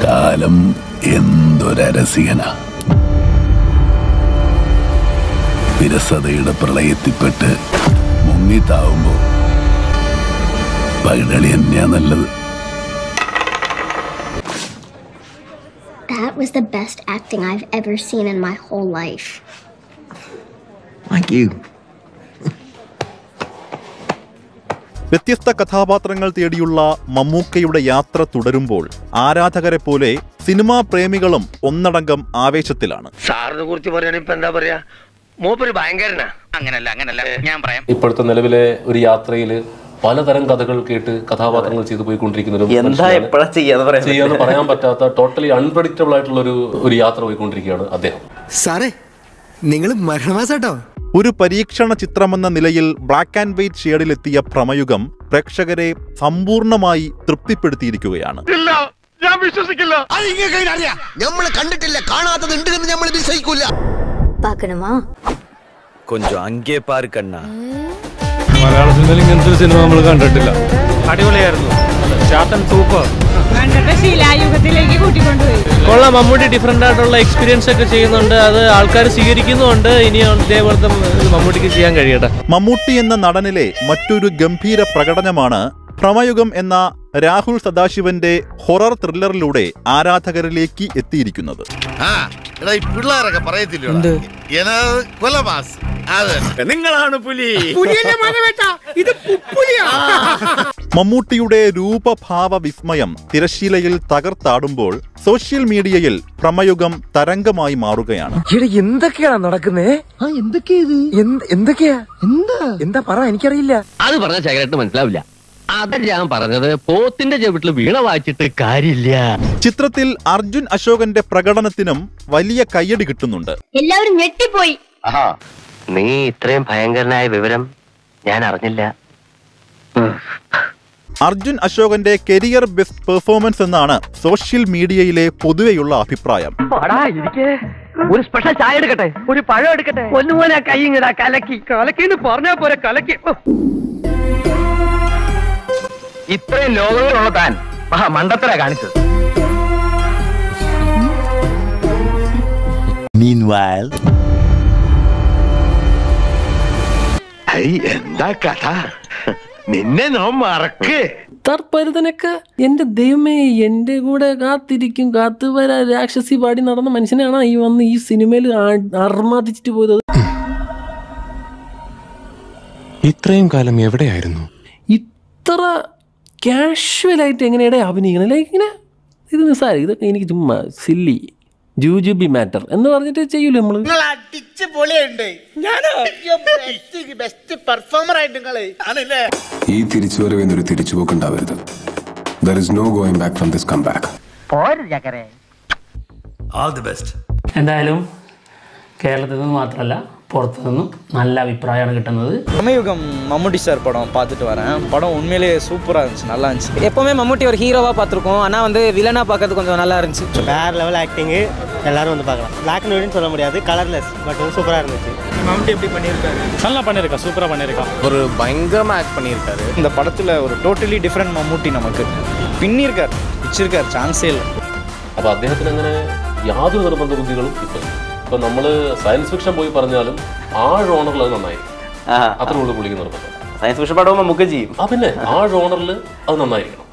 കാലം എന്തൊരരസികനാ. വിരസതയുടെ പ്രളയത്തിൽപ്പെട്ട് മുങ്ങിത്താവുമ്പോ പൈതളി തന്നെയാ നല്ലത്. That was the best acting I've ever seen in my whole life. Thank you. വ്യത്യസ്ത കഥാപാത്രങ്ങൾ തേടിയുള്ള മമ്മൂക്കയുടെ യാത്ര തുടരുമ്പോൾ ആരാധകരെ പോലെ സിനിമാ പ്രേമികളും ഒന്നടങ്കം ആവേശത്തിലാണ്. സാറിനെ കുറിച്ച് പറയാനിപ്പോ എന്താ പറയാ, മൂപ്പര് ഭയങ്കരനാ. അങ്ങനല്ല ഞാൻ പറയാം. ഇപ്പോഴത്തെ നിലവിലെ ഒരു യാത്രയിൽ പലതരം കഥകൾ കേട്ട് കഥാപാത്രങ്ങൾ ചെയ്തു പോയിക്കൊണ്ടിരിക്കുന്നതും ചെയ്യാന്ന് പറയാൻ പറ്റാത്ത ടോട്ടലി അൺപ്രഡിക്റ്റബിൾ ആയിട്ടുള്ള ഒരു യാത്ര പോയിക്കൊണ്ടിരിക്കുകയാണ് അദ്ദേഹം. സാറേ, നിങ്ങൾ മരണമാസാട്ടോ. ഒരു പരീക്ഷണ ചിത്രമെന്ന നിലയിൽ ബ്ലാക്ക് ആൻഡ് വൈറ്റ് ഷെയ്ഡിലെത്തിയ ഭ്രമയുഗം പ്രേക്ഷകരെ സമ്പൂർണമായി തൃപ്തിപ്പെടുത്തിയിരിക്കുകയാണ്. ഞാൻ വിശ്വസിക്കില്ല. നമ്മൾ കണ്ടിട്ടില്ല, കാണാത്തത് ഉണ്ട് എന്ന് നമ്മൾ വിശ്വസിക്കൂല. കൊഞ്ചം അങ്കേ പാർ കണ്ണ. മലയാള സിനിമയിൽ ഇങ്ങനത്തെ ഒരു സിനിമ നമ്മൾ കണ്ടിട്ടില്ല. അടിപൊളിയായിരുന്നു. ചാത്തൻ സൂപ്പർ. കൊള്ളാം. മമ്മൂട്ടി ഡിഫറെന്റ് ആയിട്ടുള്ള എക്സ്പീരിയൻസ് ഒക്കെ ചെയ്യുന്നുണ്ട്. അത് ആൾക്കാർ സ്വീകരിക്കുന്നുണ്ട്. ഇനി ഇതേപോലത്തെ മമ്മൂട്ടിക്ക് ചെയ്യാൻ കഴിയട്ടെ. മമ്മൂട്ടി എന്ന നടനിലെ മറ്റൊരു ഗംഭീര പ്രകടനമാണ് ഭ്രമയുഗം എന്ന രാഹുൽ സദാശിവന്റെ ഹൊറർ ത്രില്ലറിലൂടെ ആരാധകരിലേക്ക് എത്തിയിരിക്കുന്നത്. പിള്ളേരൊക്കെ പറയത്തില്ല നിങ്ങളാണ് പുലി. മമ്മൂട്ടിയുടെ രൂപഭാവ വിസ്മയം തിരശ്ശീലയിൽ തകർത്താടുമ്പോൾ സോഷ്യൽ മീഡിയയിൽ ഭ്രമയുഗം തരംഗമായി മാറുകയാണ്. എന്തൊക്കെയാണ് നടക്കുന്നേ? എന്തൊക്കെയാ എന്താ പറ, എനിക്കറിയില്ല. അത് പറഞ്ഞ ശേഖരട്ട് മനസ്സിലാവില്ല. അത് ഞാൻ പറഞ്ഞത് പോത്തിന്റെ ചെവിട്ടിൽ വീണ വായിച്ചിട്ട് കാര്യമില്ല. ചിത്രത്തിൽ അർജുൻ അശോകന്റെ പ്രകടനത്തിനും വലിയ കയ്യടി കിട്ടുന്നുണ്ട്. എല്ലാവരും ഞെട്ടിപ്പോയി. നീ ഇത്രയും ഭയങ്കരനായ വിവരം ഞാൻ അറിഞ്ഞില്ല. അർജുൻ അശോകന്റെ കരിയർ ബെസ്റ്റ് പെർഫോമൻസ് എന്നാണ് സോഷ്യൽ മീഡിയയിലെ പൊതുവെയുള്ള അഭിപ്രായം. ഒരു സ്പെഷ്യൽ ചായ എടുക്കട്ടെ, ഒരു പഴം എടുക്കട്ടെ, ഒന്നുപോലെ കൈ ഇങ്ങടാ കലക്കി കലക്കിന്ന് പറഞ്ഞാ പോരെ കലക്കി. ഇത്രയും ലോകങ്ങളുള്ള താൻ മണ്ടത്തരാ കാണിച്ചത്. Meanwhile, എന്താ കഥ? നിന്നെ നോ മറക്ക്. തർപ്പരുതനൊക്കെ എന്റെ ദൈവമേ, എന്റെ കൂടെ കാത്തിരിക്കും കാത്തുവരാ രാക്ഷസി പാടി നടന്ന മനുഷ്യനാണ് ഈ വന്ന് ഈ സിനിമയിൽ അർമാദിച്ചിട്ട് പോയത്. ഇത്രയും കാലം എവിടെയായിരുന്നു? ഇത്ര കാഷ്വലായിട്ട് എങ്ങനെയാണ് അഭിനയിക്കണം? ലൈക്ക് ഇങ്ങനെ ഇത് നിസ്സാരം, ഇതൊക്കെ എനിക്ക് ചുമ്മാ സില്ലി ജൂജുബി മാറ്റർ എന്ന് പറഞ്ഞിട്ട് ചെയ്യൂലേ നമ്മള്. ഈ തിരിച്ചുവരവെന്നൊരു തിരിച്ചുപോക്കുണ്ടാവരുത്. There is no going back from this comeback. All the best. എന്തായാലും കേരളത്തിൽ നിന്ന് മാത്രമല്ല പുറത്തു നിന്നും നല്ല അഭിപ്രായമാണ് കിട്ടുന്നത്. ഭ്രമയുഗം மம்முட்டி சார் படம் பார்த்துட்டு வரேன். படம் உண்மையிலேயே சூப்பராக இருந்துச்சு, நல்லா இருந்துச்சு. எப்போவுமே மம்முட்டி ஒரு ஹீரோவாக பார்த்துருக்கோம், ஆனால் வந்து வில்லனாக பார்க்கறது கொஞ்சம் நல்லா இருந்துச்சு. வேறு லெவல் ஆக்டிங்கு, எல்லாரும் வந்து பார்க்கலாம். பிளாக் அண்ட் ஒயிட்னு சொல்ல முடியாது, கலர்லெஸ், பட் சூப்பராக இருந்துச்சு. மம்முட்டி எப்படி பண்ணியிருக்காரு? நல்லா பண்ணியிருக்கா, சூப்பராக பண்ணியிருக்கா. ஒரு பயங்கரமாக ஆக்ட் பண்ணியிருக்காரு. இந்த படத்தில் ஒரு டோட்டலி டிஃப்ரெண்ட் மம்முட்டி நமக்கு പിന്നിരിക്കാർ പിച്ചിരിക്കാർ ചാൻസേ ഇല്ല. അപ്പോൾ അദ്ദേഹത്തിന് അങ്ങനെ യാതൊരു നിർബന്ധ ബുദ്ധികളും ഇപ്പം നമ്മൾ സയൻസ് ഫിക്ഷൻ പോയി പറഞ്ഞാലും ആ ജോണറിൽ അത് നന്നായിരിക്കും. അത്ര ഉള്ളു പുള്ളിക്ക് നിർബന്ധം. സയൻസ് ഫിക്ഷൻ പടവും നമുക്ക് ചെയ്യും. പിന്നെ ആ ജോണറിൽ അത് നന്നായിരിക്കണം.